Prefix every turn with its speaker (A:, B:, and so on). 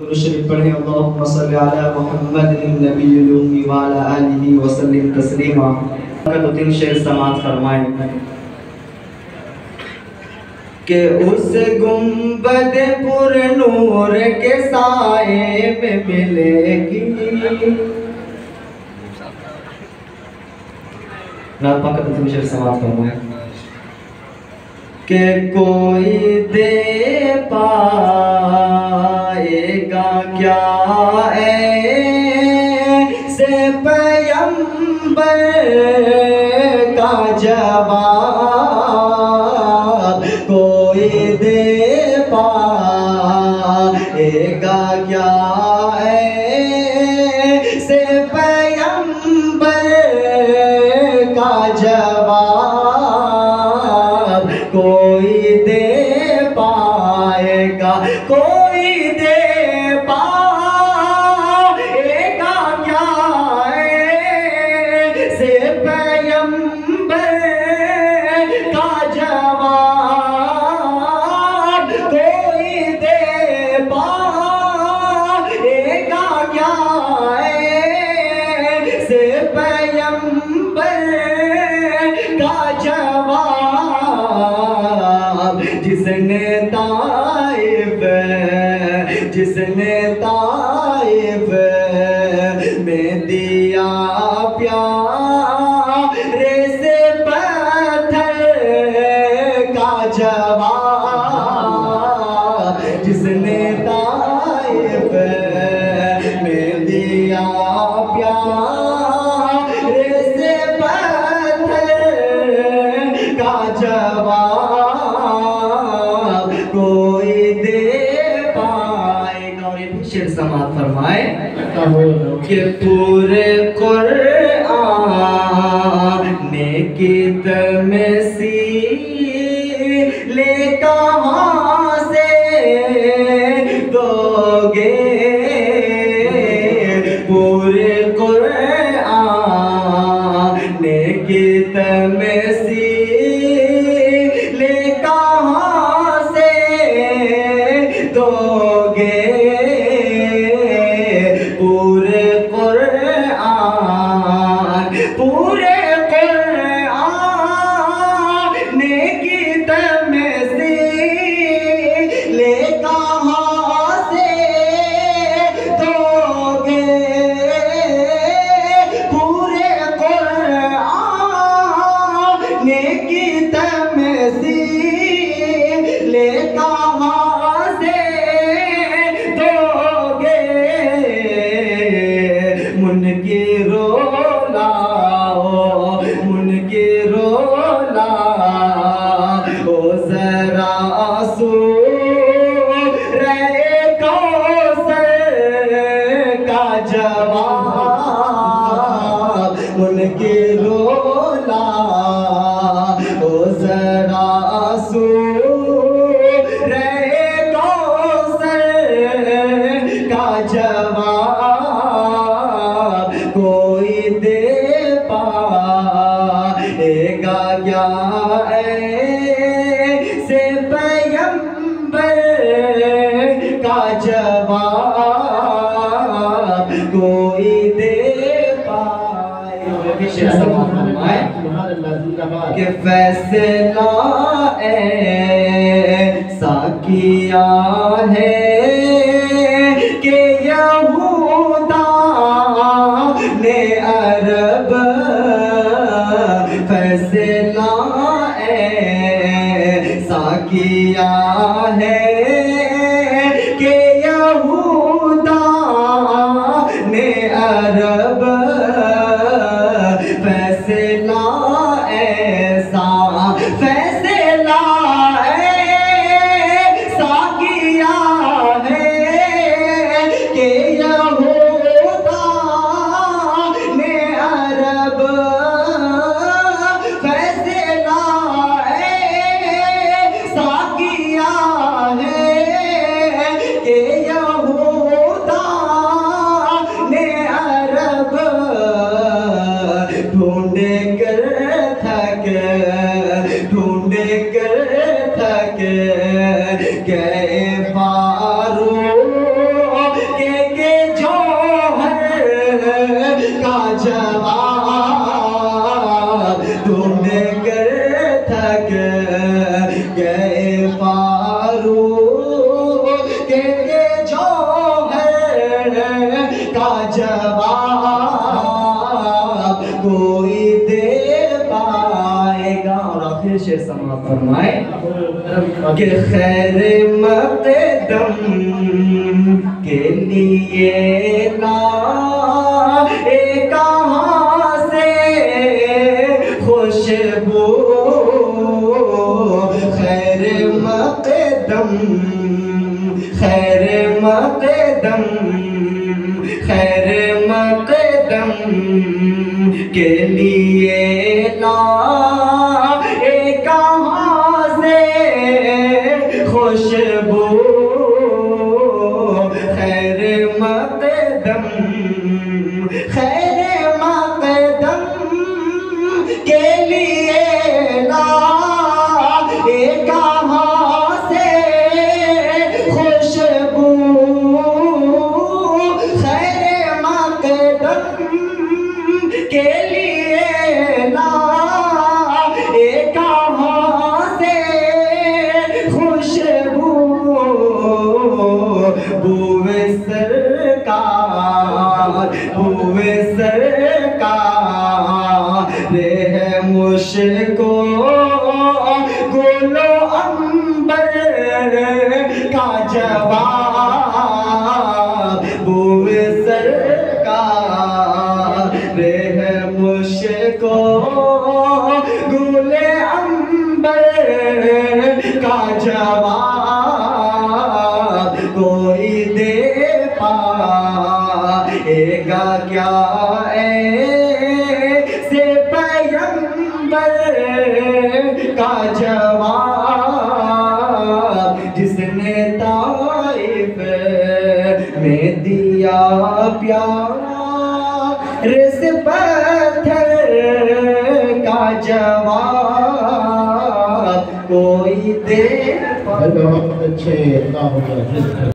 A: शरीफ पढ़ें अल्लाहुम्मा सल्लि अला मुहम्मदिन नबिय्यिल उम्मी व अला आलिहि व सल्लिम तस्लीमा। दो तीन शेर समाअत फरमाएं कि उस गुंबद पुर नूर के साए में मिलेगी ना पाक दो तीन शेर समाअत फरमाएं कि कोई दे पाएगा क्या ऐसे पैगंबर का जवाब, कोई दे पाएगा क्या ऐसे पैगंबर का जवाब, कोई दे पाएगा, कोई दे पाएगा क्या ऐसे पैगंबर का जवाब, कोई दे पाएगा क्या ऐसे पैगंबर का जवाब, जिसने ताइफ में दिया प्यारे से पत्थर का जवाब, जिसने ताइफ में दिया प्यारे से पत्थर का जवाब, कोई दे पाएगा। और ये शेर समाअत फरमाए कि पूरे कुरान की तमसीले कहाँ से दोगे, पूरे कुरान की तमसीले कहाँ से दोगे, पूरे कुरान की तमसीले कहाँ से दोगे, पूरे कुरान की तमसीले कहाँ से दोगे, मुनकिरो लाओ जरा सूरे कौसर का जवाब, मुनकिरो लाओ जरा सूरे कौसर का जवाब, कोई दे पाएगा क्या ऐसे पैगंबर का जवाब, कोई दे पाएगा कि फैसला ऐसा किया है कि यहूदा ने अरब, फैसला ऐसा किया है कि यहूदा ने अरब, फैसला ऐसा किया शेर समाप्त फरमाए कि खैर मक़दम के लिए लाए कहाँ से खुशबू, खैर मक़दम, खैर मक़दम, खैर मक़दम के लिए लाए कहाँ से खुशबू, खैर मक़दम, खैर मक़दम के लिए लाए कहाँ से खुशबू, खैर मक़दम के लिए लाए कहाँ से खुशबू, बूए सरकार, बूए सरकार है मुझको गुलो अंबर का जवाब, बूए सरकार है मुझको गुले अंबर का जवाब, कोई दे पाएगा क्या ऐसे पैगंबर का जवाब, जिसने ताइफ में दिया प्यार से पत्थर का जवाब, कोई दे।
B: बहुत अच्छे